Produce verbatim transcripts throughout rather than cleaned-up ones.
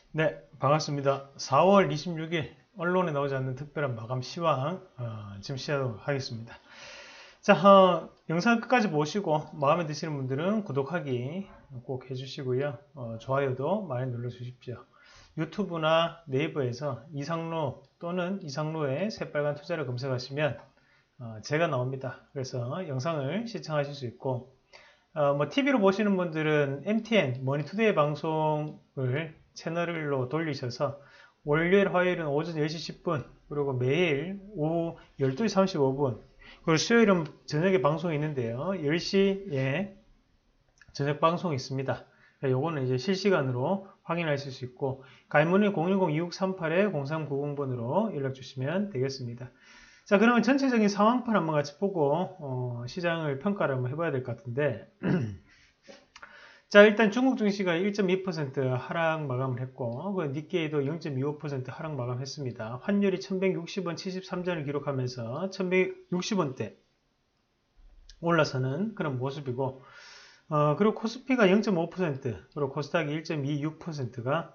네, 반갑습니다. 사월 이십육일 언론에 나오지 않는 특별한 마감 시황 어, 지금 시작하도록 하겠습니다. 자, 어, 영상 끝까지 보시고 마음에 드시는 분들은 구독하기 꼭 해주시고요. 어, 좋아요도 많이 눌러주십시오. 유튜브나 네이버에서 이상로 또는 이상로의 새빨간 투자를 검색하시면 어, 제가 나옵니다. 그래서 영상을 시청하실 수 있고 어, 뭐 티비로 보시는 분들은 엠티엔 머니투데이 방송을 채널로 돌리셔서 월요일, 화요일은 오전 열 시 십 분, 그리고 매일 오후 열두 시 삼십오 분, 그리고 수요일은 저녁에 방송이 있는데요. 열 시에 저녁 방송이 있습니다. 요거는 이제 실시간으로 확인하실 수 있고, 가입문의 공일공 이육삼팔 공삼구공 번으로 연락 주시면 되겠습니다. 자, 그러면 전체적인 상황판 한번 같이 보고 어, 시장을 평가를 한번 해봐야 될 것 같은데 자, 일단 중국 증시가 일 점 이 퍼센트 하락 마감을 했고 그 니케이도 영 점 이오 퍼센트 하락 마감했습니다. 환율이 천백육십 원 칠십삼 전을 기록하면서 천백육십 원대 올라서는 그런 모습이고 어, 그리고 코스피가 영 점 오 퍼센트 그리고 코스닥이 일 점 이육 퍼센트가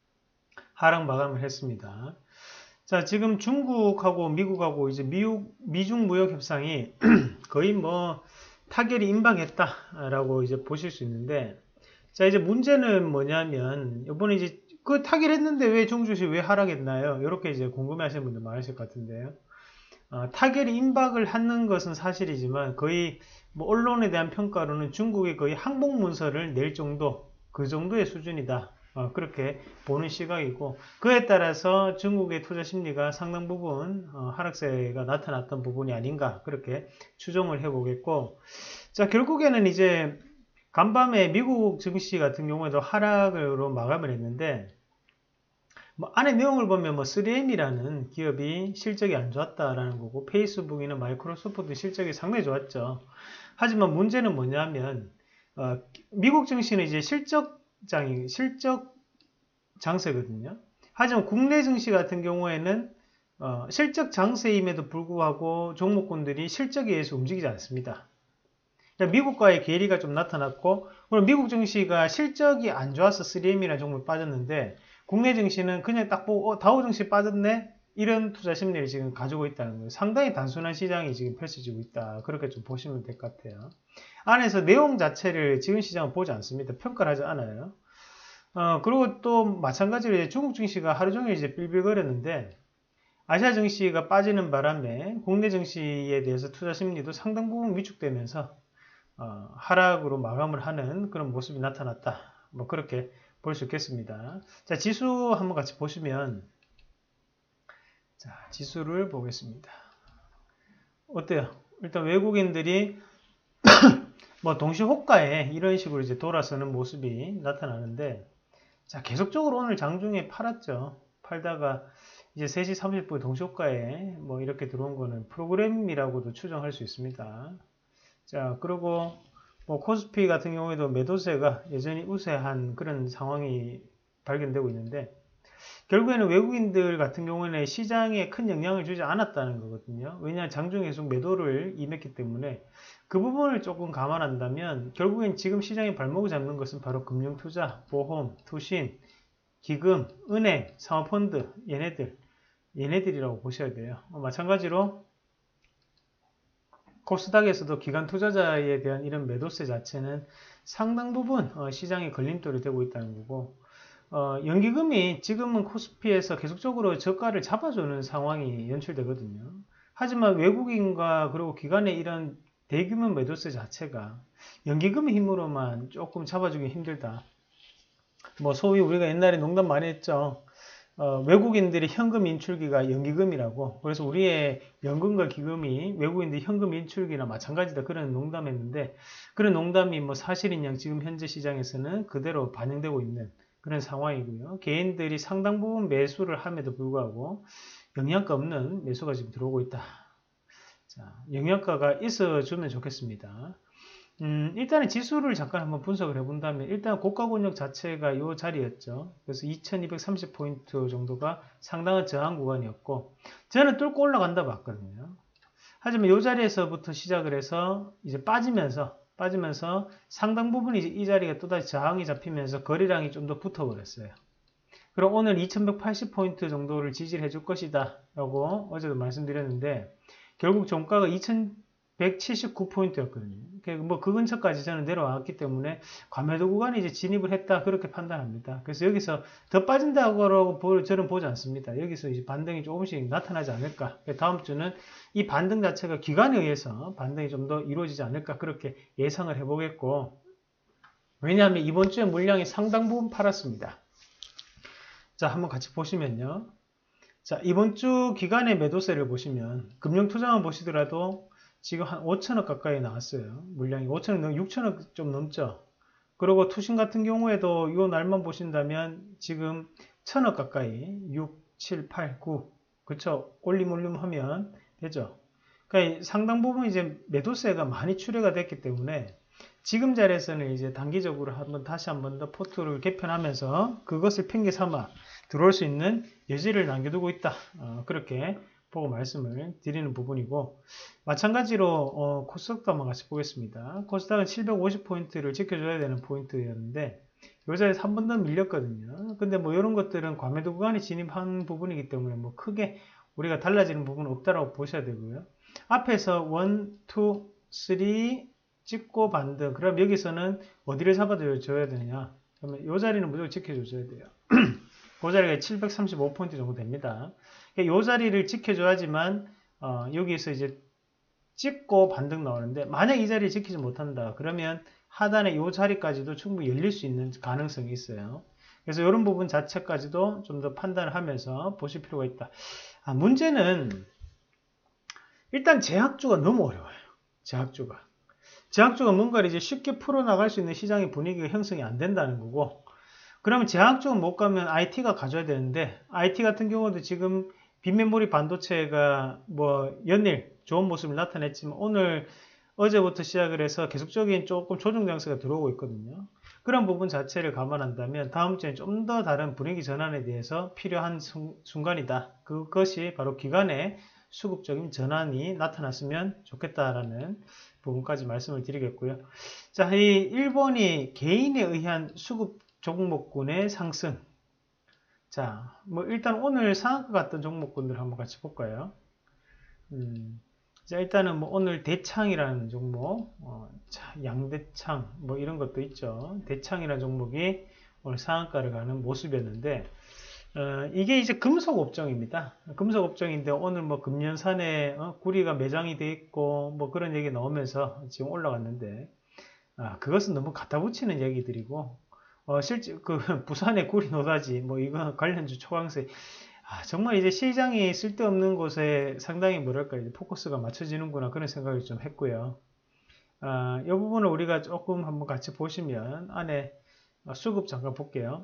하락 마감을 했습니다. 자, 지금 중국하고 미국하고 이제 미국, 미중 무역 협상이 거의 뭐 타결이 임박했다라고 이제 보실 수 있는데, 자, 이제 문제는 뭐냐면, 이번에 이제 그 타결했는데 왜 중주시 왜 하락했나요? 이렇게 이제 궁금해 하시는 분들 많으실 것 같은데요. 어, 타결이 임박을 하는 것은 사실이지만 거의 뭐 언론에 대한 평가로는 중국이 거의 항복 문서를 낼 정도, 그 정도의 수준이다. 어, 그렇게 보는 시각이고 그에 따라서 중국의 투자 심리가 상당 부분 어, 하락세가 나타났던 부분이 아닌가 그렇게 추정을 해보겠고 자 결국에는 이제 간밤에 미국 증시 같은 경우에도 하락으로 마감을 했는데 뭐 안에 내용을 보면 뭐 쓰리엠이라는 기업이 실적이 안 좋았다라는 거고 페이스북이나 마이크로소프트 실적이 상당히 좋았죠. 하지만 문제는 뭐냐면 어, 미국 증시는 이제 실적장이 실적 장세거든요. 하지만 국내 증시 같은 경우에는 어, 실적 장세임에도 불구하고 종목군들이 실적에 의해서 움직이지 않습니다. 미국과의 괴리가 좀 나타났고 그리고 미국 증시가 실적이 안 좋아서 쓰리엠이라는 종목이 빠졌는데 국내 증시는 그냥 딱 보고 어, 다우 증시 빠졌네? 이런 투자 심리를 지금 가지고 있다는 거예요. 상당히 단순한 시장이 지금 펼쳐지고 있다. 그렇게 좀 보시면 될 것 같아요. 안에서 내용 자체를 지금 시장은 보지 않습니다. 평가를 하지 않아요. 어, 그리고 또 마찬가지로 중국 증시가 하루 종일 이제 빌빌거렸는데 아시아 증시가 빠지는 바람에 국내 증시에 대해서 투자 심리도 상당 부분 위축되면서 어, 하락으로 마감을 하는 그런 모습이 나타났다. 뭐 그렇게 볼 수 있겠습니다. 자, 지수 한번 같이 보시면 자, 지수를 보겠습니다. 어때요? 일단 외국인들이 뭐 동시 호가에 이런 식으로 이제 돌아서는 모습이 나타나는데 자, 계속적으로 오늘 장중에 팔았죠. 팔다가 이제 세 시 삼십 분 동시 호가에 뭐 이렇게 들어온 거는 프로그램이라고도 추정할 수 있습니다. 자, 그리고 뭐 코스피 같은 경우에도 매도세가 여전히 우세한 그런 상황이 발견되고 있는데 결국에는 외국인들 같은 경우에는 시장에 큰 영향을 주지 않았다는 거거든요. 왜냐하면 장중 계속 매도를 임했기 때문에 그 부분을 조금 감안한다면 결국엔 지금 시장의 발목을 잡는 것은 바로 금융투자, 보험, 투신, 기금, 은행, 사모펀드 얘네들 얘네들이라고 보셔야 돼요. 마찬가지로 코스닥에서도 기관 투자자에 대한 이런 매도세 자체는 상당 부분 시장의 걸림돌이 되고 있다는 거고 어, 연기금이 지금은 코스피에서 계속적으로 저가를 잡아주는 상황이 연출되거든요. 하지만 외국인과 그리고 기관의 이런 대규모 매도세 자체가 연기금의 힘으로만 조금 잡아주기 힘들다. 뭐 소위 우리가 옛날에 농담 많이 했죠. 어, 외국인들의 현금 인출기가 연기금이라고. 그래서 우리의 연금과 기금이 외국인들의 현금 인출기나 마찬가지다. 그런 농담했는데 그런 농담이 뭐 사실인 양 지금 현재 시장에서는 그대로 반영되고 있는 그런 상황이고요. 개인들이 상당 부분 매수를 함에도 불구하고 영양가 없는 매수가 지금 들어오고 있다. 자, 영양가가 있어주면 좋겠습니다. 음, 일단은 지수를 잠깐 한번 분석을 해본다면 일단 고가 권역 자체가 이 자리였죠. 그래서 이천이백삼십 포인트 정도가 상당한 저항 구간이었고 저는 뚫고 올라간다 봤거든요. 하지만 이 자리에서부터 시작을 해서 이제 빠지면서 빠지면서 상당 부분 이제 이 자리가 또다시 저항이 잡히면서 거래량이 좀 더 붙어버렸어요. 그럼 오늘 이천백팔십 포인트 정도를 지지를 해줄 것이다 라고 어제도 말씀드렸는데 결국 종가가 이천백칠십구 포인트였거든요. 뭐 그 근처까지 저는 내려왔기 때문에 과매도 구간에 이제 진입을 했다 그렇게 판단합니다. 그래서 여기서 더 빠진다고 저는 보지 않습니다. 여기서 이제 반등이 조금씩 나타나지 않을까. 다음 주는 이 반등 자체가 기관에 의해서 반등이 좀 더 이루어지지 않을까 그렇게 예상을 해보겠고, 왜냐하면 이번 주에 물량이 상당 부분 팔았습니다. 자, 한번 같이 보시면요. 자, 이번 주 기간의 매도세를 보시면 금융투자만 보시더라도 지금 한 오천억 가까이 나왔어요. 물량이 오천억, 육천억 좀 넘죠. 그리고 투신 같은 경우에도 이 날만 보신다면 지금 천억 가까이 육, 칠, 팔, 구 그쵸? 올림 올림 하면 되죠. 그러니까 상당 부분 이제 매도세가 많이 출회가 됐기 때문에 지금 자리에서는 이제 단기적으로 한번 다시 한번 더 포트를 개편하면서 그것을 핑계 삼아 들어올 수 있는 여지를 남겨두고 있다. 어, 그렇게 보고 말씀을 드리는 부분이고, 마찬가지로 어, 코스닥도 한번 같이 보겠습니다. 코스닥은 칠백오십 포인트를 지켜줘야 되는 포인트였는데 요 자리에서 한 번 더 밀렸거든요. 근데 뭐 이런 것들은 과매도 구간에 진입한 부분이기 때문에 뭐 크게 우리가 달라지는 부분은 없다라고 보셔야 되고요. 앞에서 일, 이, 삼 찍고 반등. 그럼 여기서는 어디를 잡아줘야 되느냐? 그러면 이 자리는 무조건 지켜줘야 돼요. 그 자리가 칠백삼십오 포인트 정도 됩니다. 이 자리를 지켜줘야지만 어, 여기서 이제 찍고 반등 나오는데, 만약 이 자리를 지키지 못한다 그러면 하단에 이 자리까지도 충분히 열릴 수 있는 가능성이 있어요. 그래서 이런 부분 자체까지도 좀 더 판단을 하면서 보실 필요가 있다. 아, 문제는 일단 제약주가 너무 어려워요. 제약주가 제약주가 뭔가를 이제 쉽게 풀어나갈 수 있는 시장의 분위기가 형성이 안 된다는 거고, 그러면 제약주는 못 가면 아이티가 가져야 되는데, 아이티 같은 경우도 지금 빈메모리 반도체가 뭐 연일 좋은 모습을 나타냈지만 오늘 어제부터 시작을 해서 계속적인 조금 조정 장세가 들어오고 있거든요. 그런 부분 자체를 감안한다면 다음 주에 좀 더 다른 분위기 전환에 대해서 필요한 순간이다. 그것이 바로 기간의 수급적인 전환이 나타났으면 좋겠다라는 부분까지 말씀을 드리겠고요. 자, 이 일 번이 개인에 의한 수급 종목군의 상승. 자, 뭐 일단 오늘 상한가 같던 종목군들 한번 같이 볼까요? 음, 자, 일단은 뭐 오늘 대창이라는 종목, 어, 자, 양대창 뭐 이런 것도 있죠. 대창이라는 종목이 오늘 상한가를 가는 모습이었는데, 어, 이게 이제 금속 업종입니다. 금속 업종인데 오늘 뭐 금년산에 어, 구리가 매장이 돼 있고 뭐 그런 얘기 나오면서 지금 올라갔는데, 아, 그것은 너무 갖다 붙이는 얘기들이고, 어, 실제 그 부산의 구리 노다지 뭐 이거 관련주 초강세, 아, 정말 이제 시장이 쓸데없는 곳에 상당히 뭐랄까 이제 포커스가 맞춰지는구나 그런 생각을 좀 했고요. 아, 이 부분을 우리가 조금 한번 같이 보시면 안에 수급 잠깐 볼게요.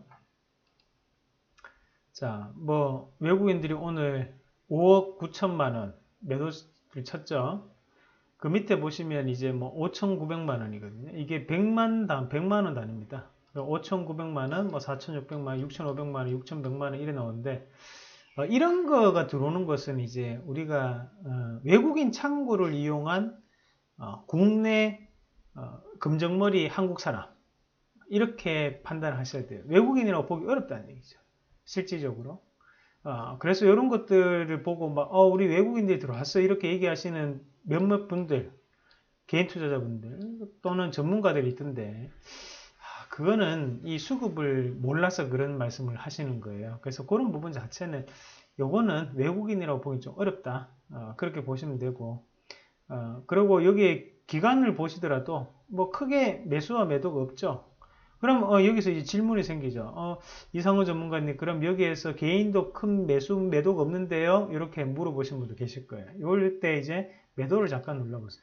자, 뭐 외국인들이 오늘 오억 구천만 원 매도를 쳤죠. 그 밑에 보시면 이제 뭐 오천구백만 원이거든요. 이게 백만 단, 백만 원 단위입니다. 오천구백만 원, 뭐 사천육백만 원, 육천오백만 원, 육천백만 원 이래 나오는데, 어, 이런 거가 들어오는 것은 이제 우리가 어, 외국인 창구를 이용한 어, 국내 어, 금정머리 한국 사람, 이렇게 판단을 하셔야 돼요. 외국인이라고 보기 어렵다는 얘기죠. 실질적으로. 어, 그래서 이런 것들을 보고 막, 어, 우리 외국인들이 들어왔어. 이렇게 얘기하시는 몇몇 분들, 개인 투자자분들 또는 전문가들이 있던데, 아, 그거는 이 수급을 몰라서 그런 말씀을 하시는 거예요. 그래서 그런 부분 자체는 요거는 외국인이라고 보기 좀 어렵다. 어, 그렇게 보시면 되고, 어, 그리고 여기에 기간을 보시더라도 뭐 크게 매수와 매도가 없죠. 그럼 어, 여기서 이제 질문이 생기죠. 어, 이상호 전문가님, 그럼 여기에서 개인도 큰 매수 매도가 없는데요? 이렇게 물어보신 분도 계실 거예요. 이럴 때 이제 매도를 잠깐 눌러보세요.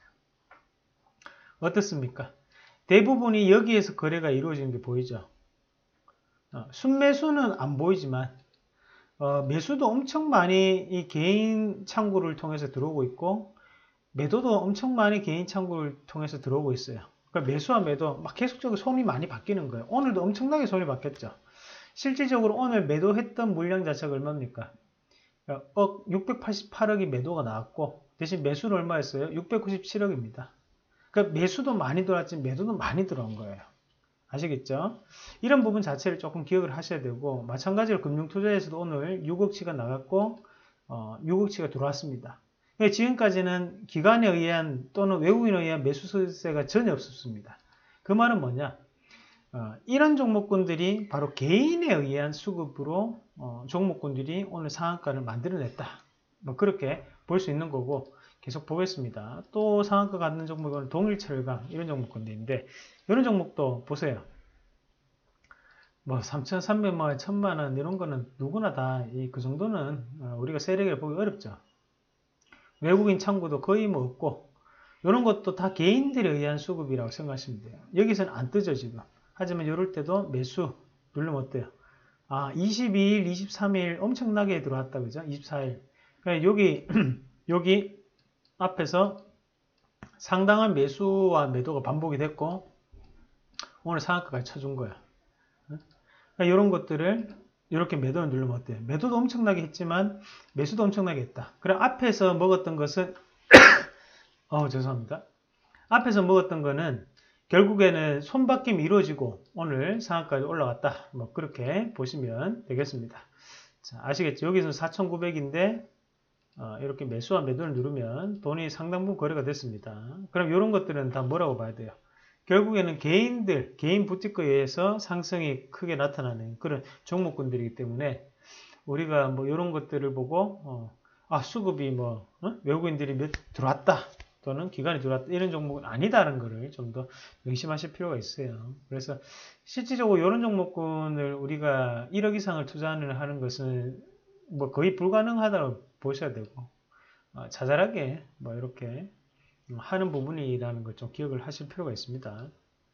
어떻습니까? 대부분이 여기에서 거래가 이루어지는 게 보이죠. 어, 순매수는 안 보이지만 어, 매수도 엄청 많이 이 개인 창구를 통해서 들어오고 있고, 매도도 엄청 많이 개인 창구를 통해서 들어오고 있어요. 그러니까 매수와 매도 막 계속적으로 손이 많이 바뀌는 거예요. 오늘도 엄청나게 손이 바뀌었죠. 실질적으로 오늘 매도했던 물량 자체가 얼마입니까? 억 육백팔십팔억이 매도가 나왔고, 대신 매수는 얼마였어요? 육백구십칠억입니다. 그러니까 매수도 많이 들어왔지 매도도 많이 들어온 거예요. 아시겠죠? 이런 부분 자체를 조금 기억을 하셔야 되고, 마찬가지로 금융투자에서도 오늘 육억치가 나갔고 어, 육억치가 들어왔습니다. 지금까지는 기관에 의한 또는 외국인에 의한 매수세가 전혀 없었습니다. 그 말은 뭐냐? 어, 이런 종목군들이 바로 개인에 의한 수급으로 어, 종목군들이 오늘 상한가를 만들어냈다. 뭐 그렇게 볼 수 있는 거고, 계속 보겠습니다. 또 상한가 갖는 종목은 동일철강 이런 종목군들인데, 이런 종목도 보세요. 뭐 삼천삼백만 원, 천만 원 이런 거는 누구나 다 그 정도는 우리가 세력을 보기 어렵죠. 외국인 창구도 거의 뭐 없고, 이런 것도 다 개인들에 의한 수급이라고 생각하시면 돼요. 여기서는 안 뜨죠 지금. 하지만 이럴 때도 매수 누르면 어때요? 아, 이십이일, 이십삼일 엄청나게 들어왔다, 그죠? 이십사일. 그러니까 여기 여기 앞에서 상당한 매수와 매도가 반복이 됐고 오늘 상한가까지 쳐준 거야. 그러니까 이런 것들을 이렇게 매도를 누르면 어때요? 매도도 엄청나게 했지만 매수도 엄청나게 했다. 그럼 앞에서 먹었던 것은 어 죄송합니다. 앞에서 먹었던 거는 결국에는 손바뀜이 이루어지고 오늘 상한가까지 올라갔다. 뭐 그렇게 보시면 되겠습니다. 자, 아시겠죠? 여기서 사천구백인데 어, 이렇게 매수와 매도를 누르면 돈이 상당 부분 거래가 됐습니다. 그럼 이런 것들은 다 뭐라고 봐야 돼요? 결국에는 개인들, 개인 부티크에 의해서 상승이 크게 나타나는 그런 종목군들이기 때문에 우리가 뭐 이런 것들을 보고 어, 아 수급이 뭐 어? 외국인들이 몇 들어왔다 또는 기관이 들어왔다 이런 종목은 아니다라는 것을 좀 더 의심하실 필요가 있어요. 그래서 실질적으로 이런 종목군을 우리가 일억 이상을 투자를 하는 것은 뭐 거의 불가능하다고 보셔야 되고 어, 자잘하게 뭐 이렇게 하는 부분이라는 걸 좀 기억을 하실 필요가 있습니다.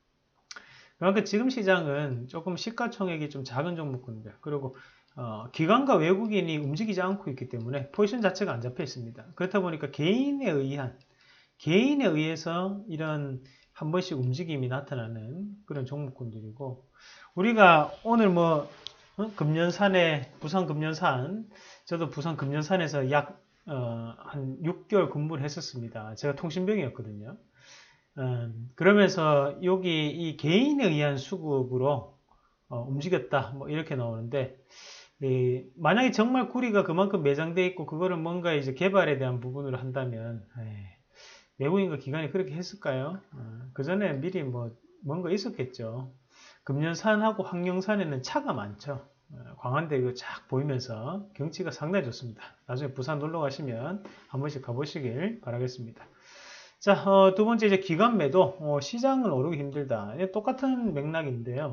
그러니까 지금 시장은 조금 시가총액이 좀 작은 종목군들 그리고 어, 기관과 외국인이 움직이지 않고 있기 때문에 포지션 자체가 안 잡혀 있습니다. 그렇다 보니까 개인에 의한 개인에 의해서 이런 한 번씩 움직임이 나타나는 그런 종목군들이고 우리가 오늘 뭐 어? 금년산에 부산 금년산 저도 부산 금년산에서 약 어, 한 육 개월 근무를 했었습니다. 제가 통신병이었거든요. 음, 그러면서 여기 이 개인에 의한 수급으로 어, 움직였다. 뭐 이렇게 나오는데 이, 만약에 정말 구리가 그만큼 매장돼 있고 그거를 뭔가 이제 개발에 대한 부분으로 한다면 에이, 외국인과 기관이 그렇게 했을까요? 어, 그 전에 미리 뭐 뭔가 있었겠죠. 금년산하고 황령산에는 차가 많죠. 광안대 이거 쫙 보이면서 경치가 상당히 좋습니다. 나중에 부산 놀러 가시면 한 번씩 가보시길 바라겠습니다. 자, 어, 두 번째 이제 기관 매도, 어, 시장은 오르기 힘들다. 똑같은 맥락인데요.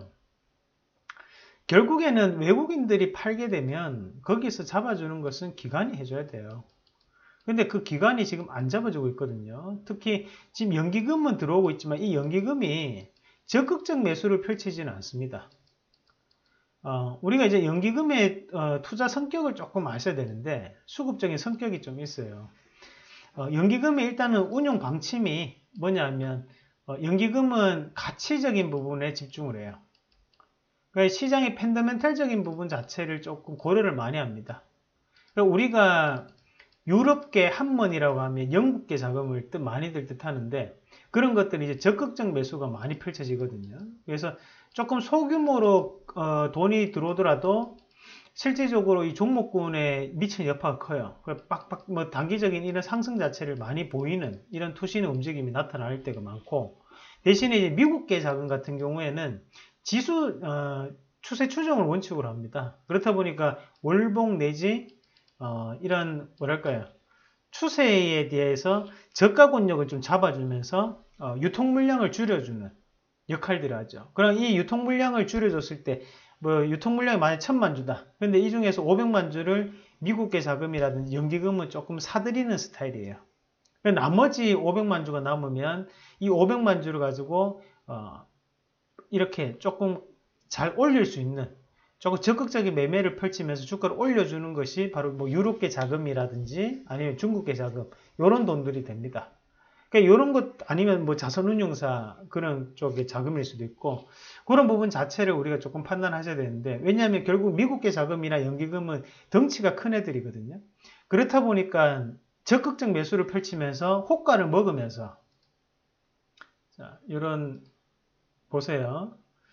결국에는 외국인들이 팔게 되면 거기서 잡아주는 것은 기관이 해줘야 돼요. 근데 그 기관이 지금 안 잡아주고 있거든요. 특히 지금 연기금은 들어오고 있지만 이 연기금이 적극적 매수를 펼치지는 않습니다. 어, 우리가 이제 연기금의 어, 투자 성격을 조금 아셔야 되는데 수급적인 성격이 좀 있어요. 어, 연기금의 일단은 운용 방침이 뭐냐면 어, 연기금은 가치적인 부분에 집중을 해요. 그러니까 시장의 펀더멘탈적인 부분 자체를 조금 고려를 많이 합니다. 그러니까 우리가 유럽계 한먼이라고 하면 영국계 자금을 뜻 많이들 뜻하는데 그런 것들이 이제 적극적 매수가 많이 펼쳐지거든요. 그래서 조금 소규모로 어, 돈이 들어오더라도 실질적으로 이 종목군에 미치는 여파가 커요. 빡빡 뭐 단기적인 이런 상승 자체를 많이 보이는 이런 투신의 움직임이 나타날 때가 많고 대신에 이제 미국계 자금 같은 경우에는 지수 어, 추세 추정을 원칙으로 합니다. 그렇다 보니까 월봉 내지 어, 이런 뭐랄까요 추세에 대해서 저가 권역을 좀 잡아주면서 어, 유통 물량을 줄여주는 역할들을 하죠. 그럼 이 유통 물량을 줄여줬을 때 뭐 유통 물량이 만약 천만 주다. 근데 이 중에서 오백만 주를 미국계 자금이라든지 연기금은 조금 사들이는 스타일이에요. 나머지 오백만 주가 남으면 이 오백만 주를 가지고 어, 이렇게 조금 잘 올릴 수 있는 조금 적극적인 매매를 펼치면서 주가를 올려주는 것이 바로 뭐 유럽계 자금이라든지 아니면 중국계 자금 이런 돈들이 됩니다. 그러니까 이런 것 아니면 뭐 자선운용사 그런 쪽의 자금일 수도 있고 그런 부분 자체를 우리가 조금 판단하셔야 되는데 왜냐하면 결국 미국계 자금이나 연기금은 덩치가 큰 애들이거든요. 그렇다 보니까 적극적 매수를 펼치면서 호가를 먹으면서 자 이런 보세요.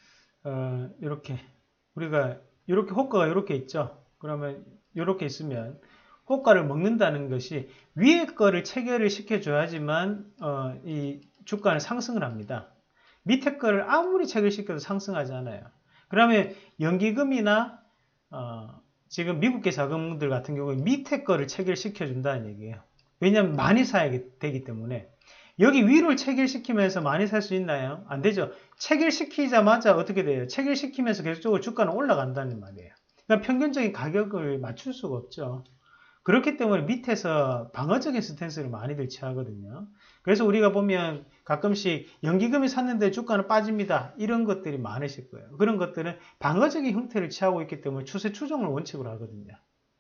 어, 이렇게 우리가 이렇게 호가가 이렇게 있죠. 그러면 이렇게 있으면 호가를 먹는다는 것이 위에 거를 체결을 시켜줘야지만 어, 이 주가는 상승을 합니다. 밑에 거를 아무리 체결시켜도 상승하지 않아요. 그러면 연기금이나 어, 지금 미국계 자금들 같은 경우에 밑에 거를 체결시켜준다는 얘기예요. 왜냐하면 많이 사야 되기 때문에. 여기 위를 체결시키면서 많이 살 수 있나요? 안 되죠. 체결시키자마자 어떻게 돼요? 체결시키면서 계속적으로 주가는 올라간다는 말이에요. 그러니까 평균적인 가격을 맞출 수가 없죠. 그렇기 때문에 밑에서 방어적인 스탠스를 많이들 취하거든요. 그래서 우리가 보면 가끔씩 연기금이 샀는데 주가는 빠집니다. 이런 것들이 많으실 거예요. 그런 것들은 방어적인 형태를 취하고 있기 때문에 추세 추종을 원칙으로 하거든요.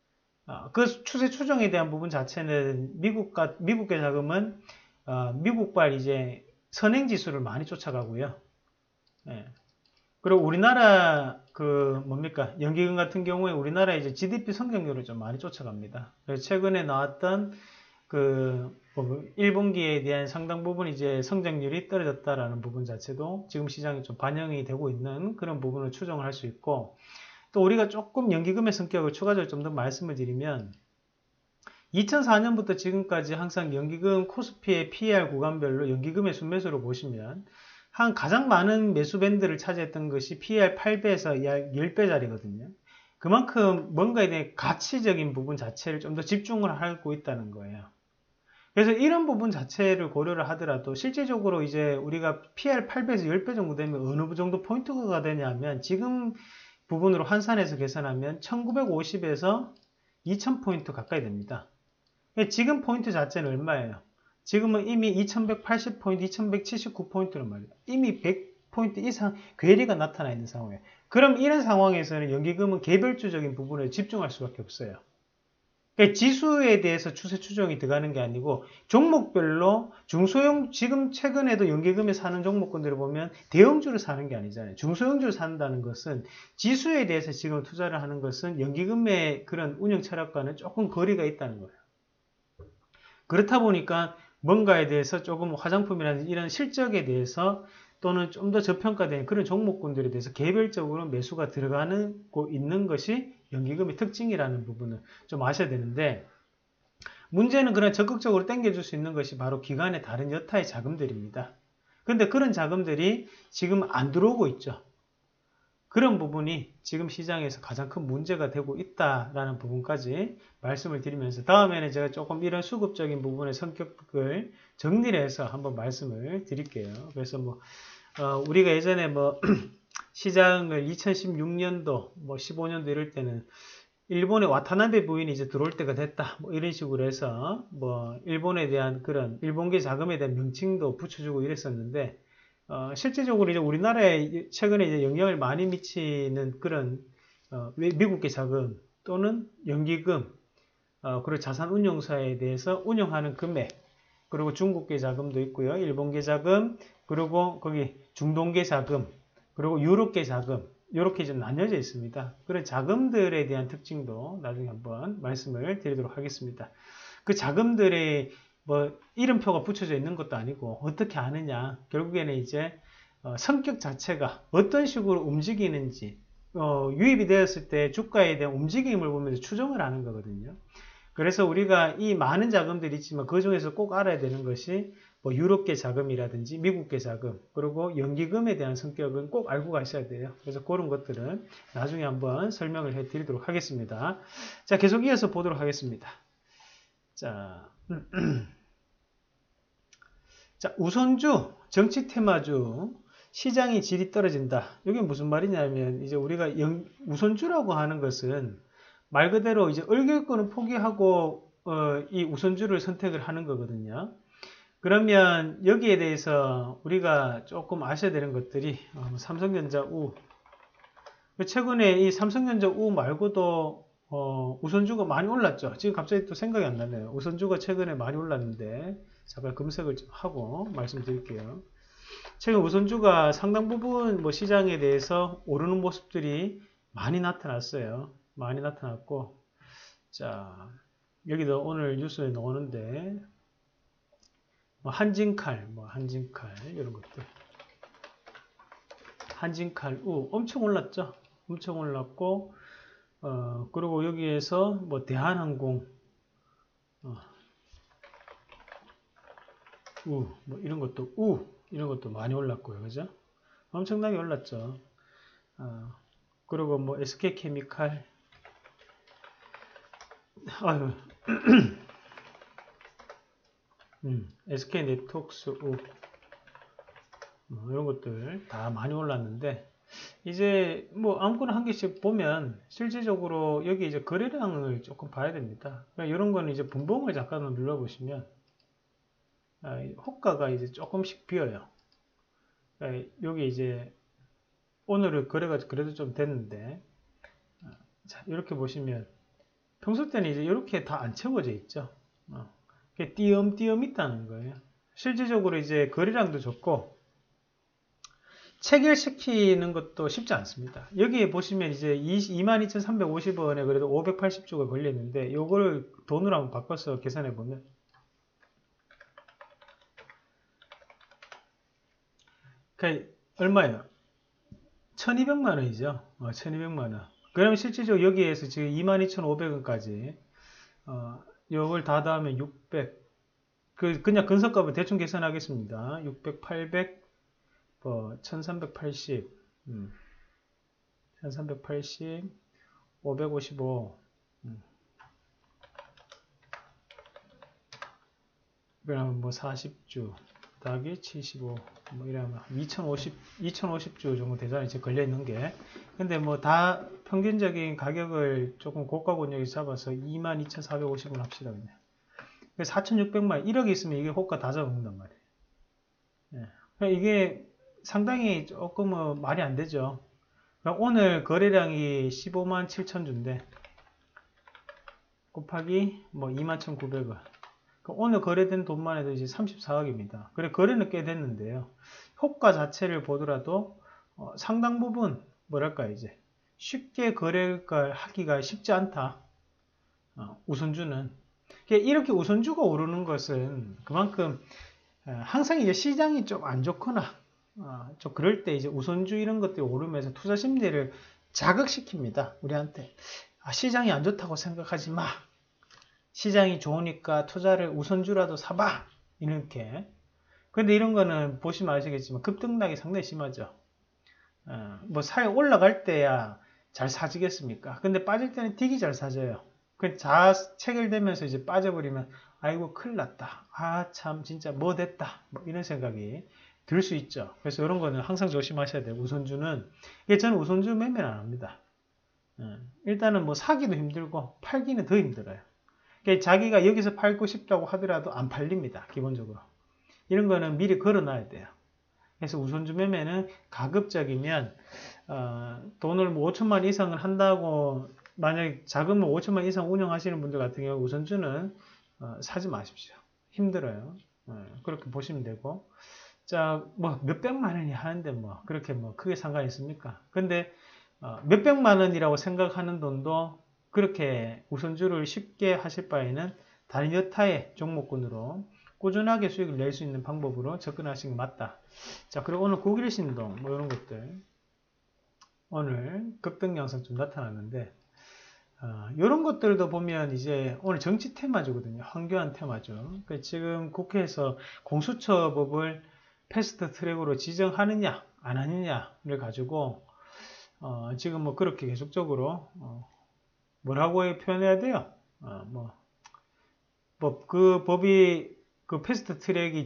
그 추세 추종에 대한 부분 자체는 미국과 미국계 자금은 어, 미국발 이제 선행 지수를 많이 쫓아가고요. 예. 그리고 우리나라 그 뭡니까 연기금 같은 경우에 우리나라 이제 지디피 성장률을 좀 많이 쫓아갑니다. 그래서 최근에 나왔던 그 일 분기에 대한 상당 부분 이제 성장률이 떨어졌다라는 부분 자체도 지금 시장에 좀 반영이 되고 있는 그런 부분을 추정을 할 수 있고 또 우리가 조금 연기금의 성격을 추가적으로 좀 더 말씀을 드리면 이천사 년부터 지금까지 항상 연기금 코스피의 피이알 구간별로 연기금의 순매수를 보시면 한 가장 많은 매수 밴드를 차지했던 것이 피이알 팔 배에서 약 십 배짜리거든요. 그만큼 뭔가에 대해 가치적인 부분 자체를 좀 더 집중을 하고 있다는 거예요. 그래서 이런 부분 자체를 고려를 하더라도 실질적으로 이제 우리가 피이알 팔 배에서 십 배 정도 되면 어느 정도 포인트가 되냐면 지금 부분으로 환산해서 계산하면 천구백오십에서 이천 포인트 가까이 됩니다. 지금 포인트 자체는 얼마예요? 지금은 이미 이천백팔십 포인트, 이천백칠십구 포인트란 말이에요. 이미 백 포인트 이상 괴리가 나타나 있는 상황이에요. 그럼 이런 상황에서는 연기금은 개별주적인 부분에 집중할 수밖에 없어요. 그러니까 지수에 대해서 추세 추정이 들어가는 게 아니고 종목별로 중소형 지금 최근에도 연기금에 사는 종목군들을 보면 대형주를 사는 게 아니잖아요. 중소형주를 산다는 것은 지수에 대해서 지금 투자를 하는 것은 연기금의 그런 운영 철학과는 조금 거리가 있다는 거예요. 그렇다 보니까 뭔가에 대해서 조금 화장품이라든지 이런 실적에 대해서 또는 좀 더 저평가된 그런 종목군들에 대해서 개별적으로 매수가 들어가는 있는 것이 연기금의 특징이라는 부분을 좀 아셔야 되는데 문제는 그런 적극적으로 당겨줄 수 있는 것이 바로 기관의 다른 여타의 자금들입니다. 그런데 그런 자금들이 지금 안 들어오고 있죠. 그런 부분이 지금 시장에서 가장 큰 문제가 되고 있다라는 부분까지 말씀을 드리면서 다음에는 제가 조금 이런 수급적인 부분의 성격을 정리를 해서 한번 말씀을 드릴게요. 그래서 뭐 어, 우리가 예전에 뭐 시장을 이천십육 년도 뭐 십오 년도 이럴 때는 일본의 와타나베 부인이 이제 들어올 때가 됐다. 뭐 이런 식으로 해서 뭐 일본에 대한 그런 일본계 자금에 대한 명칭도 붙여주고 이랬었는데 어, 실제적으로 이제 우리나라에 최근에 이제 영향을 많이 미치는 그런 어, 미국계 자금 또는 연기금 어, 그리고 자산운용사에 대해서 운영하는 금액 그리고 중국계 자금도 있고요. 일본계 자금 그리고 거기 중동계 자금 그리고 유럽계 자금 이렇게 좀 나뉘어져 있습니다. 그런 자금들에 대한 특징도 나중에 한번 말씀을 드리도록 하겠습니다. 그 자금들의 뭐 이름표가 붙여져 있는 것도 아니고 어떻게 아느냐 결국에는 이제 어, 성격 자체가 어떤 식으로 움직이는지 어, 유입이 되었을 때 주가에 대한 움직임을 보면서 추정을 하는 거거든요. 그래서 우리가 이 많은 자금들이 있지만 그 중에서 꼭 알아야 되는 것이 뭐 유럽계 자금이라든지 미국계 자금 그리고 연기금에 대한 성격은 꼭 알고 가셔야 돼요. 그래서 그런 것들은 나중에 한번 설명을 해 드리도록 하겠습니다. 자, 계속 이어서 보도록 하겠습니다. 자, 자, 우선주, 정치 테마주, 시장의 질이 떨어진다. 이게 무슨 말이냐면, 이제 우리가 영, 우선주라고 하는 것은 말 그대로 이제 얼결권을 포기하고, 어, 이 우선주를 선택을 하는 거거든요. 그러면 여기에 대해서 우리가 조금 아셔야 되는 것들이, 어, 삼성전자 우. 최근에 이 삼성전자 우 말고도 어, 우선주가 많이 올랐죠. 지금 갑자기 또 생각이 안 나네요. 우선주가 최근에 많이 올랐는데 잠깐 검색을 좀 하고 말씀드릴게요. 최근 우선주가 상당 부분 뭐 시장에 대해서 오르는 모습들이 많이 나타났어요. 많이 나타났고 자 여기도 오늘 뉴스에 나오는데 뭐 한진칼, 뭐 한진칼 이런 것들. 한진칼, 우 엄청 올랐죠. 엄청 올랐고, 어, 그리고 여기에서 뭐 대한항공, 어, 우, 뭐 이런 것도 우 이런 것도 많이 올랐고요, 그죠? 엄청나게 올랐죠. 어, 그리고 뭐 에스케이케미칼, 아유, 음, 에스케이네트웍스, 우, 뭐 이런 것들 다 많이 올랐는데. 이제 뭐 아무거나 한 개씩 보면 실질적으로 여기 이제 거래량을 조금 봐야 됩니다. 그러니까 이런 거는 이제 분봉을 잠깐 눌러보시면 아, 호가가 이제 조금씩 비어요. 그러니까 여기 이제 오늘은 거래가 그래도 좀 됐는데, 자, 이렇게 보시면 평소 때는 이제 이렇게 다 안 채워져 있죠. 어, 띄엄띄엄 있다는 거예요. 실질적으로 이제 거래량도 적고 체결시키는 것도 쉽지 않습니다. 여기에 보시면 이제 이만 이천삼백오십 원에 그래도 오백팔십 주가 걸렸는데, 요걸 돈으로 한번 바꿔서 계산해 보면 그러니까 얼마예요? 천이백만 원이죠. 어, 천이백만 원. 그러면 실질적으로 여기에서 지금 이만 이천오백 원까지 어, 요걸 다 더하면 육백, 그 그냥 근소값을 대충 계산하겠습니다. 육백, 팔백, 뭐 천삼백팔십, 음, 천삼백팔십, 오백오십오, 음, 그러면 뭐 사십 주 더하기 칠십오, 뭐 이러면 이천오십, 이천오십 주 정도 되잖아요. 지금 걸려 있는 게. 근데 뭐 다 평균적인 가격을 조금 고가 권역에 잡아서 이만 이천사백오십 원 합시다. 그냥. 사천육백만 원, 일억이 있으면 이게 호가 다 잡아먹는단 말이에요. 예. 그러니까 이게 상당히 조금 말이 안 되죠. 그러니까 오늘 거래량이 십오만 칠천 주인데 곱하기 뭐 이만 천구백 원. 그러니까 오늘 거래된 돈만 해도 이제 삼십사억입니다. 그래 거래는 꽤 됐는데요. 효과 자체를 보더라도 어, 상당 부분 뭐랄까 이제 쉽게 거래가 하기가 쉽지 않다. 어, 우선주는 이렇게 우선주가 오르는 것은 그만큼 항상 이제 시장이 좀 안 좋거나 어, 좀 그럴 때 이제 우선주 이런 것들이 오르면서 투자 심리를 자극시킵니다. 우리한테 아, 시장이 안 좋다고 생각하지 마. 시장이 좋으니까 투자를 우선주라도 사봐. 이렇게. 근데 이런 거는 보시면 아시겠지만 급등락이 상당히 심하죠. 어, 뭐 사에 올라갈 때야 잘 사지겠습니까? 근데 빠질 때는 되게 잘 사져요. 그 자 체결되면서 이제 빠져버리면 아이고 큰일 났다. 아 참 진짜 뭐 됐다. 뭐 이런 생각이 들 수 있죠. 그래서 이런 거는 항상 조심하셔야 돼요. 우선주는 저는 우선주 매매는 안 합니다. 일단은 뭐 사기도 힘들고 팔기는 더 힘들어요. 그러니까 자기가 여기서 팔고 싶다고 하더라도 안 팔립니다. 기본적으로. 이런 거는 미리 걸어놔야 돼요. 그래서 우선주 매매는 가급적이면 어, 돈을 뭐 오천만 원 이상을 한다고 만약에 자금을 오천만 원 이상 운영하시는 분들 같은 경우 우선주는 어, 사지 마십시오. 힘들어요. 어, 그렇게 보시면 되고 자, 뭐 몇백만 원이 하는데 뭐 그렇게 뭐 크게 상관이 있습니까? 근데 어, 몇백만 원이라고 생각하는 돈도 그렇게 우선주를 쉽게 하실 바에는 다른 여타의 종목군으로 꾸준하게 수익을 낼 수 있는 방법으로 접근하시는 게 맞다. 자, 그리고 오늘 국일신동 뭐 이런 것들 오늘 급등 양상 좀 나타났는데 어, 이런 것들도 보면 이제 오늘 정치 테마주거든요. 황교안 테마주. 그러니까 지금 국회에서 공수처법을 패스트 트랙으로 지정하느냐 안 하느냐를 가지고 어, 지금 뭐 그렇게 계속적으로 어, 뭐라고 표현해야 돼요? 어, 뭐, 법, 그 법이 그 패스트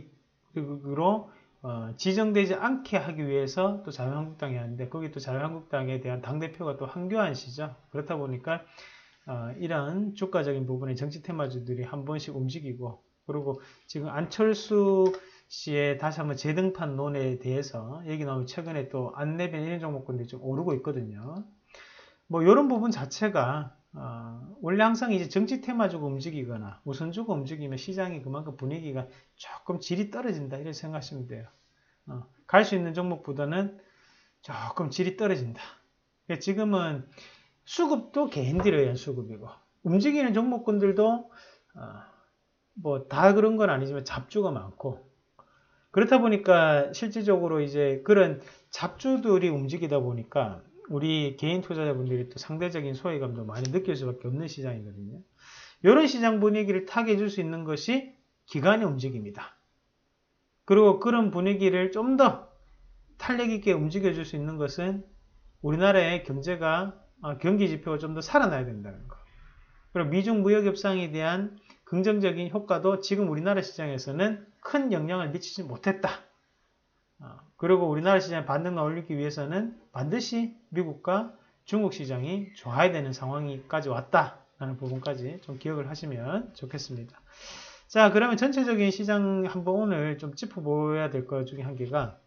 트랙으로 어, 지정되지 않게 하기 위해서 또 자유한국당이 하는데 거기 또 자유한국당에 대한 당대표가 또 황교안 씨죠. 그렇다 보니까 어, 이런 주가적인 부분의 정치 테마주들이 한 번씩 움직이고 그리고 지금 안철수 씨의 다시 한번 재등판 논에 대해서 얘기 나오면 최근에 또 안내변 이런 종목군들이 좀 오르고 있거든요. 뭐 이런 부분 자체가 어, 원래 항상 이제 정치 테마주가 움직이거나 우선주가 움직이면 시장이 그만큼 분위기가 조금 질이 떨어진다 이렇게 생각하시면 돼요. 어, 갈 수 있는 종목보다는 조금 질이 떨어진다. 그러니까 지금은 수급도 개인들에 의한 수급이고 움직이는 종목군들도 어, 뭐 다 그런 건 아니지만 잡주가 많고 그렇다 보니까 실질적으로 이제 그런 잡주들이 움직이다 보니까 우리 개인 투자자분들이 또 상대적인 소외감도 많이 느낄 수밖에 없는 시장이거든요. 이런 시장 분위기를 타게 해줄 수 있는 것이 기관의 움직임이다. 그리고 그런 분위기를 좀 더 탄력 있게 움직여줄 수 있는 것은 우리나라의 경제가, 경기 지표가 좀 더 살아나야 된다는 거. 그리고 미중 무역 협상에 대한 긍정적인 효과도 지금 우리나라 시장에서는 큰 영향을 미치지 못했다. 그리고 우리나라 시장의 반등을 올리기 위해서는 반드시 미국과 중국 시장이 좋아야 되는 상황이까지 왔다라는 부분까지 좀 기억을 하시면 좋겠습니다. 자, 그러면 전체적인 시장 한번 오늘 좀 짚어보아야 될 것 중에 한 개가,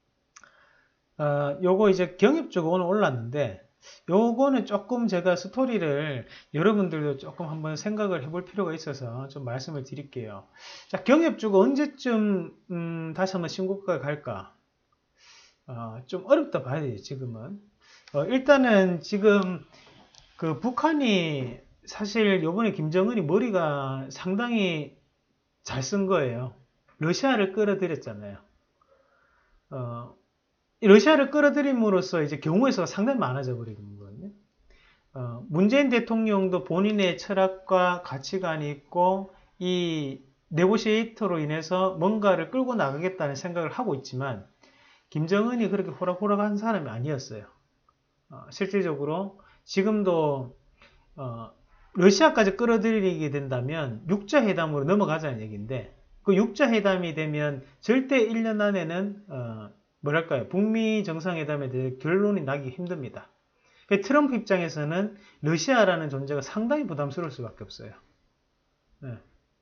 어, 요거 이제 경협주가 오늘 올랐는데, 요거는 조금 제가 스토리를 여러분들도 조금 한번 생각을 해볼 필요가 있어서 좀 말씀을 드릴게요. 자, 경협주가 언제쯤, 음, 다시 한번 신고가가 갈까? 어, 좀 어렵다 봐야 돼요, 지금은. 어, 일단은 지금 그 북한이 사실 요번에 김정은이 머리가 상당히 잘 쓴 거예요. 러시아를 끌어들였잖아요. 어, 러시아를 끌어들임으로써 이제 경우의 수가 상당히 많아져 버리는 거거든요. 어, 문재인 대통령도 본인의 철학과 가치관이 있고 이 네고시에이터로 인해서 뭔가를 끌고 나가겠다는 생각을 하고 있지만 김정은이 그렇게 호락호락한 사람이 아니었어요. 어, 실질적으로 지금도 어, 러시아까지 끌어들이게 된다면 육자회담으로 넘어가자는 얘기인데 그 육자회담이 되면 절대 일 년 안에는 어, 뭐랄까요, 북미 정상회담에 대해 결론이 나기 힘듭니다. 트럼프 입장에서는 러시아라는 존재가 상당히 부담스러울 수밖에 없어요. 네.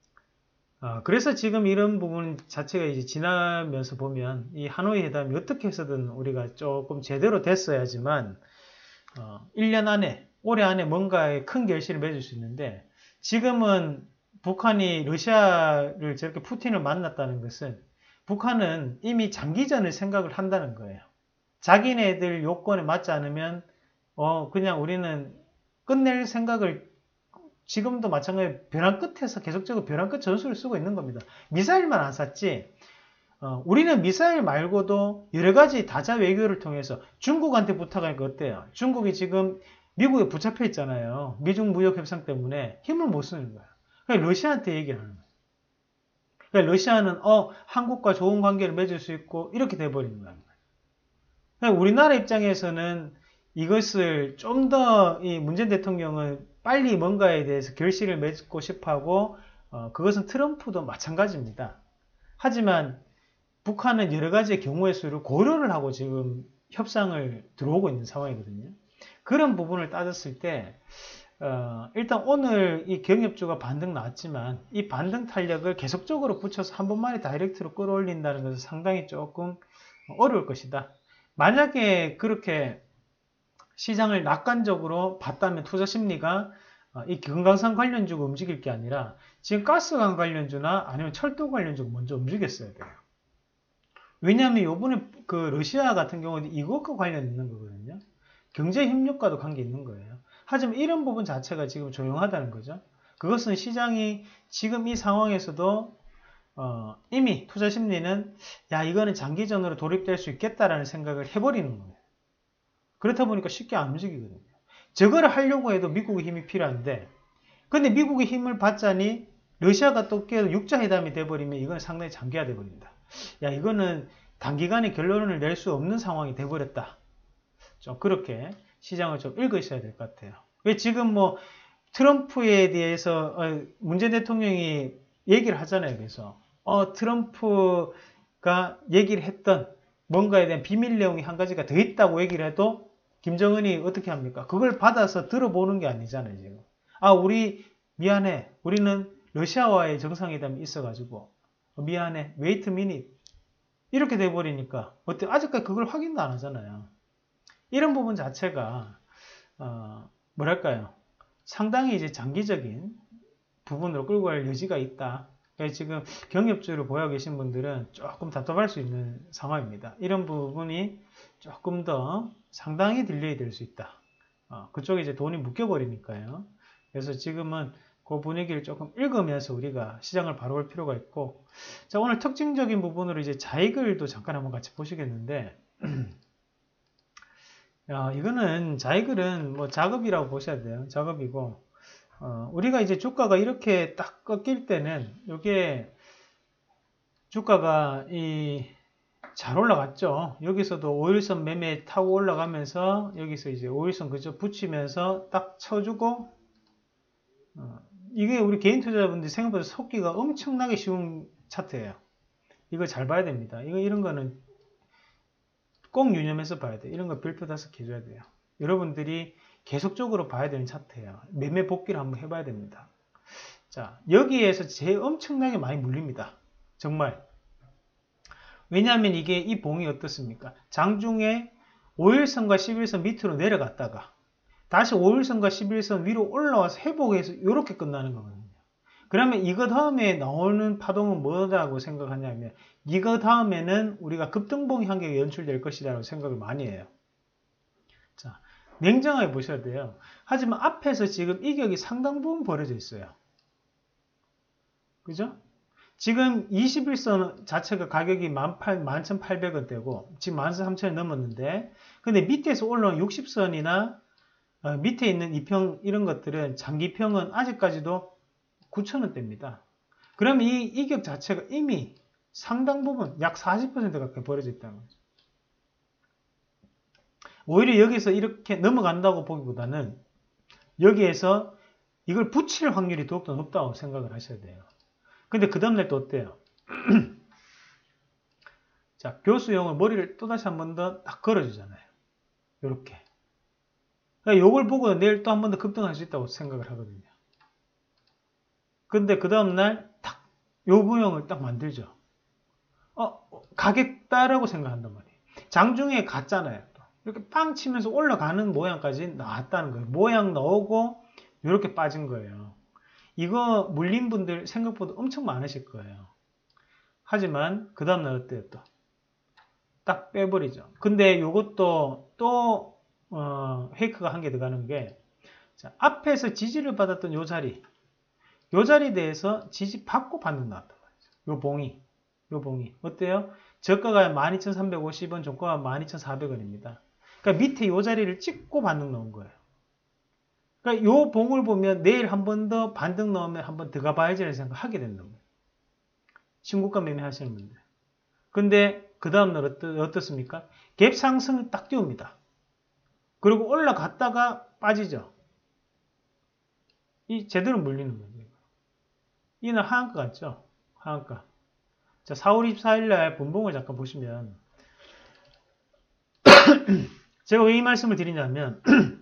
아, 그래서 지금 이런 부분 자체가 이제 지나면서 보면 이 하노이 회담이 어떻게 해서든 우리가 조금 제대로 됐어야지만 어, 일 년 안에, 올해 안에 뭔가의 큰 결실을 맺을 수 있는데 지금은 북한이 러시아를 저렇게 푸틴을 만났다는 것은 북한은 이미 장기전을 생각을 한다는 거예요. 자기네들 요건에 맞지 않으면 어 그냥 우리는 끝낼 생각을 지금도 마찬가지로 벼랑 끝에서 계속적으로 벼랑 끝 전술을 쓰고 있는 겁니다. 미사일만 안 쐈지 어, 우리는 미사일 말고도 여러 가지 다자 외교를 통해서 중국한테 부탁하니까 어때요? 중국이 지금 미국에 붙잡혀 있잖아요. 미중 무역 협상 때문에 힘을 못 쓰는 거야. 그러니까 러시아한테 얘기를 하는 거야. 그러니까 러시아는 어 한국과 좋은 관계를 맺을 수 있고 이렇게 돼버리는 거야. 그러니까 우리나라 입장에서는 이것을 좀 더 이 문재인 대통령은 빨리 뭔가에 대해서 결실을 맺고 싶어하고 어, 그것은 트럼프도 마찬가지입니다. 하지만 북한은 여러 가지의 경우의 수를 고려를 하고 지금 협상을 들어오고 있는 상황이거든요. 그런 부분을 따졌을 때 어, 일단 오늘 이 경협주가 반등 나왔지만 이 반등 탄력을 계속적으로 붙여서 한 번만에 다이렉트로 끌어올린다는 것은 상당히 조금 어려울 것이다. 만약에 그렇게 시장을 낙관적으로 봤다면 투자 심리가 이 금강산 관련주가 움직일 게 아니라 지금 가스관 관련주나 아니면 철도 관련주가 먼저 움직였어야 돼요. 왜냐하면 요번에 그 러시아 같은 경우는 이것과 관련 있는 거거든요. 경제 협력과도 관계 있는 거예요. 하지만 이런 부분 자체가 지금 조용하다는 거죠. 그것은 시장이 지금 이 상황에서도 어, 이미 투자 심리는 야 이거는 장기전으로 돌입될 수 있겠다라는 생각을 해버리는 거예요. 그렇다 보니까 쉽게 안 움직이거든요. 저거를 하려고 해도 미국의 힘이 필요한데 근데 미국의 힘을 받자니 러시아가 또 깨도 육자회담이 돼버리면 이건 상당히 장기화 돼버린다. 야 이거는 단기간에 결론을 낼 수 없는 상황이 돼버렸다. 좀 그렇게 시장을 좀 읽으셔야 될 것 같아요. 왜 지금 뭐 트럼프에 대해서 어, 문재인 대통령이 얘기를 하잖아요. 그래서 어, 트럼프가 얘기를 했던 뭔가에 대한 비밀 내용이 한 가지가 더 있다고 얘기를 해도 김정은이 어떻게 합니까? 그걸 받아서 들어보는 게 아니잖아요. 지금. 아 우리 미안해. 우리는 러시아와의 정상회담이 있어가지고 미안해. wait a minute. 이렇게 돼버리니까 어때? 아직까지 그걸 확인도 안 하잖아요. 이런 부분 자체가 어, 뭐랄까요? 상당히 이제 장기적인 부분으로 끌고 갈 여지가 있다. 그래서 지금 경협주를 보유하고 계신 분들은 조금 답답할 수 있는 상황입니다. 이런 부분이 조금 더 상당히 딜레이 될 수 있다. 어, 그쪽에 이제 돈이 묶여버리니까요. 그래서 지금은 그 분위기를 조금 읽으면서 우리가 시장을 바라볼 필요가 있고, 자, 오늘 특징적인 부분으로 이제 자익을도 잠깐 한번 같이 보시겠는데, 야, 이거는 자익을은 뭐 작업이라고 보셔야 돼요. 작업이고, 어, 우리가 이제 주가가 이렇게 딱 꺾일 때는, 이게 주가가 이, 잘 올라갔죠. 여기서도 오일선 매매 타고 올라가면서, 여기서 이제 오일선 그저 붙이면서 딱 쳐주고, 어, 이게 우리 개인 투자자분들이 생각보다 속기가 엄청나게 쉬운 차트예요. 이거 잘 봐야 됩니다. 이거 이런 거는 꼭 유념해서 봐야 돼요. 이런 거 별표 다섯 해줘야 돼요. 여러분들이 계속적으로 봐야 되는 차트예요. 매매 복귀를 한번 해봐야 됩니다. 자, 여기에서 제일 엄청나게 많이 물립니다. 정말. 왜냐하면 이게 이 봉이 어떻습니까? 장중에 오일선과 십일선 밑으로 내려갔다가 다시 오일선과 십일선 위로 올라와서 회복해서 이렇게 끝나는 거거든요. 그러면 이거 다음에 나오는 파동은 뭐라고 생각하냐면 이거 다음에는 우리가 급등봉이 한 개가 연출될 것이라고 생각을 많이 해요. 자, 냉정하게 보셔야 돼요. 하지만 앞에서 지금 이격이 상당 부분 벌어져 있어요. 그죠? 지금 이십일선 자체가 가격이 만 천팔백 원대고 지금 만 삼천 원 넘었는데 근데 밑에서 올라온 육십선이나 어, 밑에 있는 이평 이런 것들은 장기평은 아직까지도 구천 원대입니다. 그럼 이 이격 자체가 이미 상당 부분 약 사십 퍼센트 가까이 벌어져 있다는 거죠. 오히려 여기서 이렇게 넘어간다고 보기보다는 여기에서 이걸 붙일 확률이 더욱더 높다고 생각을 하셔야 돼요. 근데 그 다음날 또 어때요? 자, 교수용을 머리를 또다시 한 번 더 딱 걸어주잖아요. 요렇게. 그러니까 요걸 보고 내일 또 한 번 더 급등할 수 있다고 생각을 하거든요. 근데 그 다음날 딱 요 모형을 딱 만들죠. 어, 가겠다라고 생각한단 말이에요. 장중에 갔잖아요. 또. 이렇게 빵 치면서 올라가는 모양까지 나왔다는 거예요. 모양 나오고 이렇게 빠진 거예요. 이거 물린 분들 생각보다 엄청 많으실 거예요. 하지만 그 다음날 어때요? 또 딱 빼버리죠. 근데 이것도 또 어, 페이크가 한 개 들어가는 게 자, 앞에서 지지를 받았던 요 자리 요 자리에 대해서 지지 받고 반등 나왔단 말이죠. 요 봉이 요 봉이 어때요? 저가가 만 이천삼백오십 원, 종가가 만 이천사백 원입니다. 그러니까 밑에 요 자리를 찍고 반등 나온 거예요. 그러니까 요 봉을 보면 내일 한 번 더 반등 넣으면 한 번 더 가봐야지라는 생각을 하게 된다는 거예요. 신고가 매매 하시는 분들. 근데 그 다음날 어떠, 어떻습니까? 갭 상승을 딱 띄웁니다. 그리고 올라갔다가 빠지죠. 이 제대로 물리는 거예요. 이는 하한가 같죠? 하한가. 자, 사월 이십사일 날 분봉을 잠깐 보시면 제가 왜 이 말씀을 드리냐면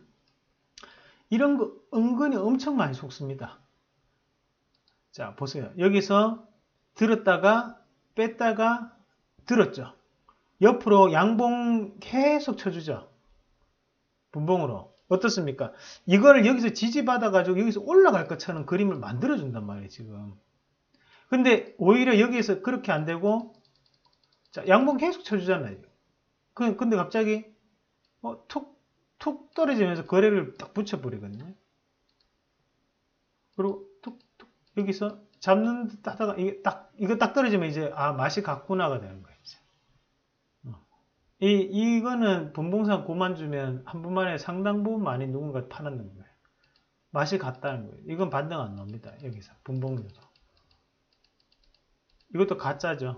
이런 거 은근히 엄청 많이 속습니다. 자, 보세요. 여기서 들었다가 뺐다가 들었죠. 옆으로 양봉 계속 쳐주죠. 분봉으로. 어떻습니까? 이거를 여기서 지지받아가지고 여기서 올라갈 것처럼 그림을 만들어준단 말이에요, 지금. 근데 오히려 여기에서 그렇게 안 되고, 자, 양봉 계속 쳐주잖아요. 근데 갑자기, 어, 툭, 툭 떨어지면서 거래를 딱 붙여버리거든요. 그리고 툭, 툭, 여기서 잡는 듯 하다가, 이게 딱, 이거 딱 떨어지면 이제, 아, 맛이 갔구나가 되는 거예요, 이제. 이, 이거는 분봉상 고만 주면 한 분만에 상당 부분 많이 누군가 팔았는 거예요. 맛이 갔다는 거예요. 이건 반등 안 나옵니다. 여기서. 분봉료도. 이것도 가짜죠.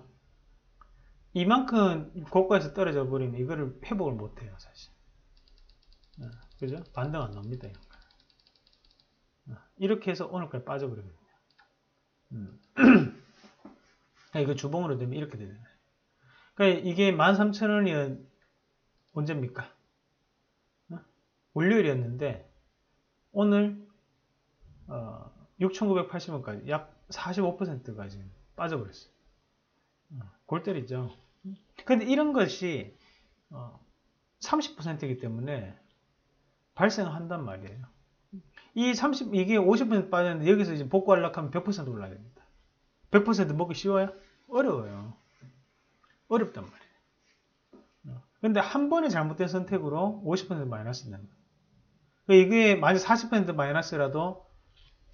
이만큼 고가에서 떨어져 버리면 이거를 회복을 못 해요, 사실. 그죠? 반등 안 나옵니다. 이런 거. 이렇게 해서 오늘까지 빠져버리거든요. 음. 이거 주봉으로 되면 이렇게 되잖아요. 그러니까 이게 만 삼천 원이 언제입니까? 어? 월요일이었는데 오늘 어, 육천구백팔십 원까지 약 사십오 퍼센트가 지금 빠져버렸어요. 어, 골 때리죠. 근데 이런 것이 어, 삼십 퍼센트이기 때문에 발생한단 말이에요. 이 삼십, 이게 오십 퍼센트 빠졌는데 여기서 이제 복구하려고 하면 백 퍼센트 올라야 됩니다. 백 퍼센트 먹기 쉬워요? 어려워요. 어렵단 말이에요. 근데 한 번의 잘못된 선택으로 오십 퍼센트 마이너스 된다는 거예요. 이게 만약 사십 퍼센트 마이너스라도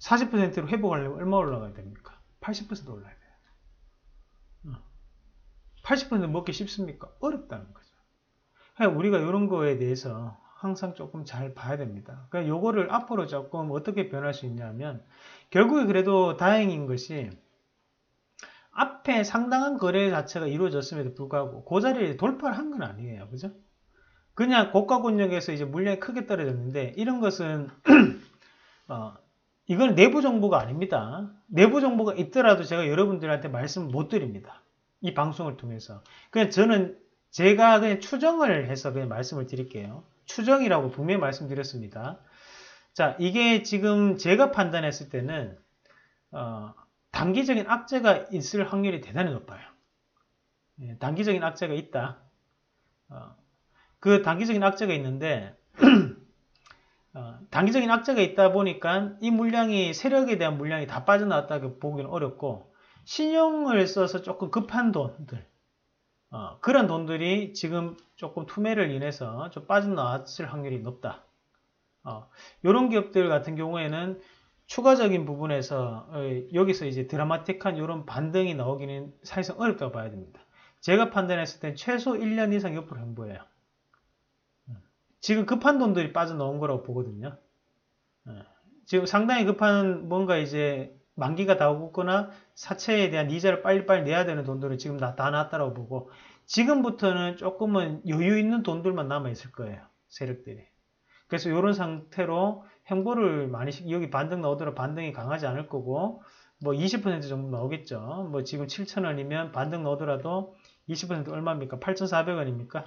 사십 퍼센트로 회복하려면 얼마 올라가야 됩니까? 팔십 퍼센트 올라야 돼요. 팔십 퍼센트 먹기 쉽습니까? 어렵다는 거죠. 그러니까 우리가 이런 거에 대해서 항상 조금 잘 봐야 됩니다. 그러니까 요거를 앞으로 조금 어떻게 변할 수 있냐면, 결국에 그래도 다행인 것이 앞에 상당한 거래 자체가 이루어졌음에도 불구하고 그 자리에 돌파를 한 건 아니에요. 그죠? 그냥 고가 권역에서 이제 물량이 크게 떨어졌는데, 이런 것은 어, 이건 내부 정보가 아닙니다. 내부 정보가 있더라도 제가 여러분들한테 말씀 못 드립니다. 이 방송을 통해서. 그냥 저는 제가 그냥 추정을 해서 그냥 말씀을 드릴게요. 추정이라고 분명히 말씀드렸습니다. 자, 이게 지금 제가 판단했을 때는 어, 단기적인 악재가 있을 확률이 대단히 높아요. 예, 단기적인 악재가 있다. 어, 그 단기적인 악재가 있는데 어, 단기적인 악재가 있다 보니까 이 물량이 세력에 대한 물량이 다 빠져나왔다고 보기는 어렵고, 신용을 써서 조금 급한 돈들, 어, 그런 돈들이 지금 조금 투매를 인해서 좀 빠져나왔을 확률이 높다. 어, 이런 기업들 같은 경우에는 추가적인 부분에서 어, 여기서 이제 드라마틱한 이런 반등이 나오기는 사실상 어렵다고 봐야 됩니다. 제가 판단했을 땐 최소 일 년 이상 옆으로 행보해요. 지금 급한 돈들이 빠져나온 거라고 보거든요. 지금 상당히 급한 뭔가 이제 만기가 다 오거나 사채에 대한 이자를 빨리빨리 내야 되는 돈들은 지금 다, 다 나왔다고 보고, 지금부터는 조금은 여유 있는 돈들만 남아있을 거예요. 세력들이. 그래서 이런 상태로 행보를 많이, 여기 반등 나오더라도 반등이 강하지 않을 거고, 뭐 이십 퍼센트 정도 나오겠죠. 뭐 지금 칠천 원이면 반등 나오더라도 이십 퍼센트 얼마입니까? 팔천사백 원입니까?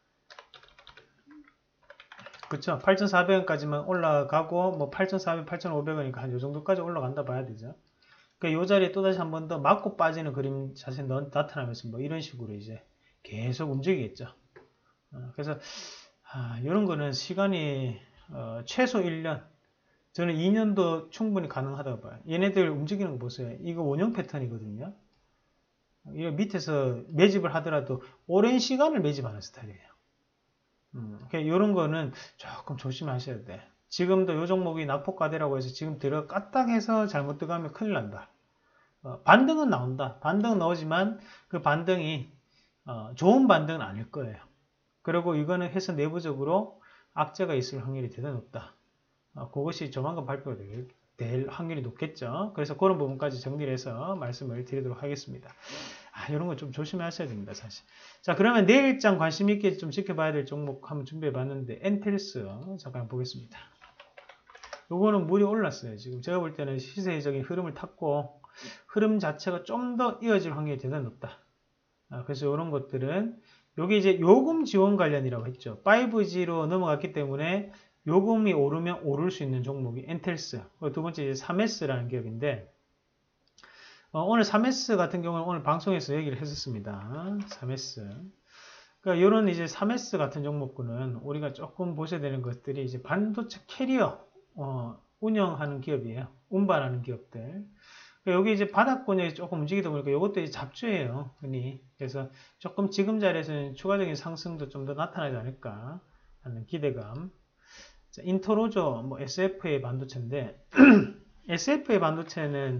그쵸. 팔천사백 원까지만 올라가고, 뭐 팔천사백 원, 팔천오백 원이니까 한 요 정도까지 올라간다 봐야 되죠. 그러니까 요 자리에 또다시 한 번 더 맞고 빠지는 그림 자체 나타나면서 뭐 이런 식으로 이제 계속 움직이겠죠. 어, 그래서, 아, 이런 거는 시간이, 어, 최소 일 년. 저는 이 년도 충분히 가능하다고 봐요. 얘네들 움직이는 거 보세요. 이거 원형 패턴이거든요. 이 밑에서 매집을 하더라도 오랜 시간을 매집하는 스타일이에요. 음, 이런 거는 조금 조심하셔야 돼. 지금도 이 종목이 낙폭과대라고 해서 지금 들어 까딱해서 잘못 들어가면 큰일 난다. 어, 반등은 나온다. 반등은 나오지만 그 반등이 어, 좋은 반등은 아닐 거예요. 그리고 이거는 회사 내부적으로 악재가 있을 확률이 대단히 높다. 어, 그것이 조만간 발표가 될, 될 확률이 높겠죠. 그래서 그런 부분까지 정리를 해서 말씀을 드리도록 하겠습니다. 아, 이런 거 좀 조심하셔야 됩니다, 사실. 자, 그러면 내일장 관심 있게 좀 지켜봐야 될 종목 한번 준비해 봤는데, 엔텔스 잠깐 보겠습니다. 요거는 물이 올랐어요. 지금 제가 볼 때는 시세적인 흐름을 탔고, 흐름 자체가 좀 더 이어질 확률이 대단히 높다. 아, 그래서 이런 것들은, 요게 이제 요금 지원 관련이라고 했죠. 파이브지로 넘어갔기 때문에 요금이 오르면 오를 수 있는 종목이 엔텔스. 두 번째 이제 삼에스라는 기업인데, 어, 오늘 삼에스 같은 경우는 오늘 방송에서 얘기를 했었습니다. 삼에스. 그러니까 이런 이제 삼에스 같은 종목군은 우리가 조금 보셔야 되는 것들이 이제 반도체 캐리어 어, 운영하는 기업이에요. 운반하는 기업들. 그러니까 여기 이제 바닥권에 조금 움직이다 보니까 이것도 이제 잡주예요. 흔히. 그래서 조금 지금 자리에서는 추가적인 상승도 좀 더 나타나지 않을까 하는 기대감. 자, 인터로저 뭐 에스에프에이 반도체인데 에스에프에이 반도체는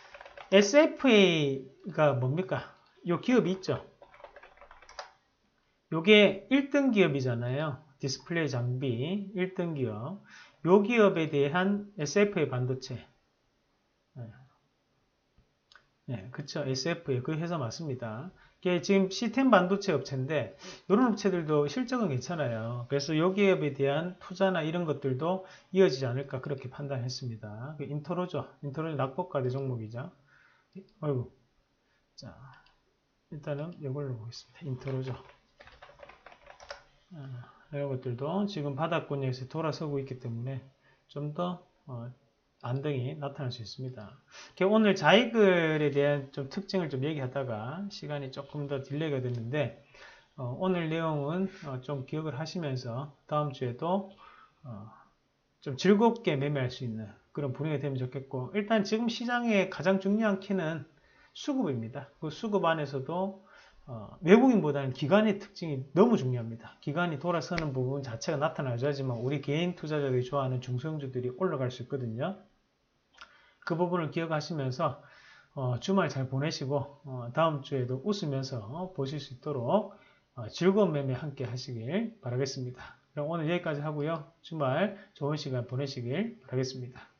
에스에프에이가 뭡니까? 요 기업이 있죠. 요게 일 등 기업이잖아요. 디스플레이 장비 일 등 기업. 요 기업에 대한 에스에프에이 반도체. 네, 네 그쵸. 에스에프에이. 그 회사 맞습니다. 이게 지금 시스템 반도체 업체인데, 이런 업체들도 실적은 괜찮아요. 그래서 요 기업에 대한 투자나 이런 것들도 이어지지 않을까 그렇게 판단했습니다. 그 인터로저. 인터로저 낙폭과대 종목이죠. 어이구. 자, 일단은 이걸로 보겠습니다. 인트로죠. 아, 이런 것들도 지금 바닥권역에서 돌아서고 있기 때문에 좀 더 어, 안정이 나타날 수 있습니다. 오늘 자이글에 대한 좀 특징을 좀 얘기하다가 시간이 조금 더 딜레이가 됐는데, 어, 오늘 내용은 어, 좀 기억을 하시면서 다음 주에도 어, 좀 즐겁게 매매할 수 있는 그런 분위기가 되면 좋겠고, 일단 지금 시장의 가장 중요한 키는 수급입니다. 그 수급 안에서도 어, 외국인보다는 기관의 특징이 너무 중요합니다. 기관이 돌아서는 부분 자체가 나타나줘야지만 우리 개인 투자자들이 좋아하는 중소형주들이 올라갈 수 있거든요. 그 부분을 기억하시면서 어, 주말 잘 보내시고 어, 다음 주에도 웃으면서 보실 수 있도록 어, 즐거운 매매 함께 하시길 바라겠습니다. 그럼 오늘 여기까지 하고요. 주말 좋은 시간 보내시길 바라겠습니다.